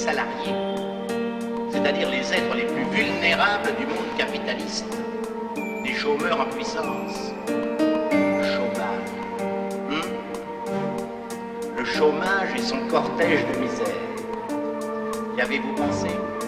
salariés, c'est-à-dire les êtres les plus vulnérables du monde capitaliste, des chômeurs en puissance. Chômage. Le chômage et son cortège de misère. Y avez-vous pensé?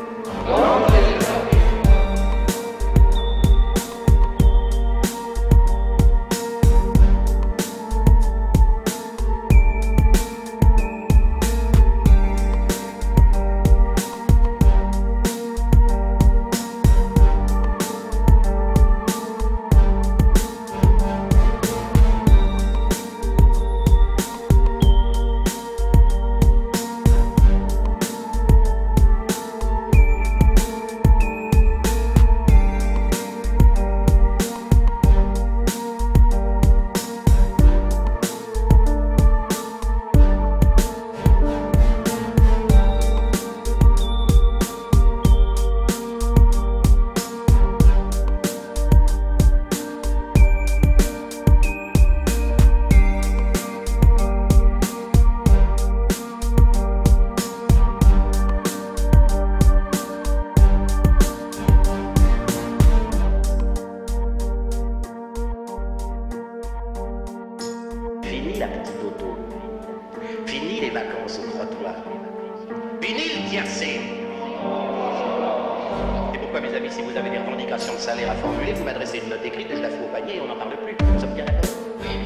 Fini la petite auto. Fini les vacances au trottoir. Fini le tiercé. Et pourquoi, mes amis, si vous avez des revendications de salaire à formuler, vous m'adressez une note écrite et je la fous au panier et on n'en parle plus. Nous sommes bien d'accord?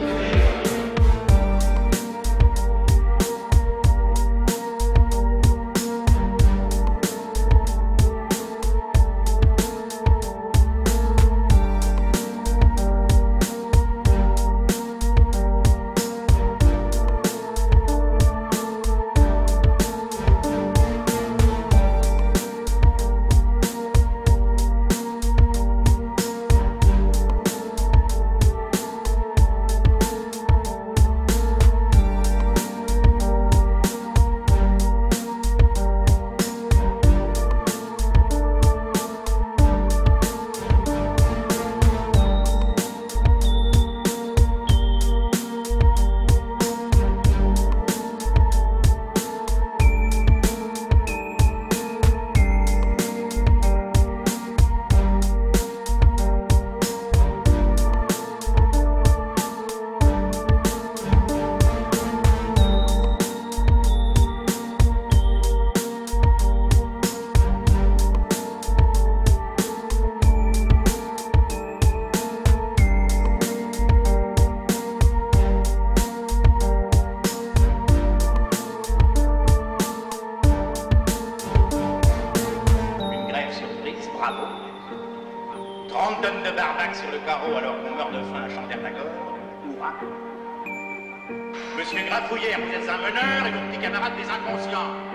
Bravo. 30 tonnes de barbac sur le carreau alors qu'on meurt de faim à Chandernagore. Hurrah. Monsieur Grafouillère, vous êtes un meneur et vos petits camarades des inconscients.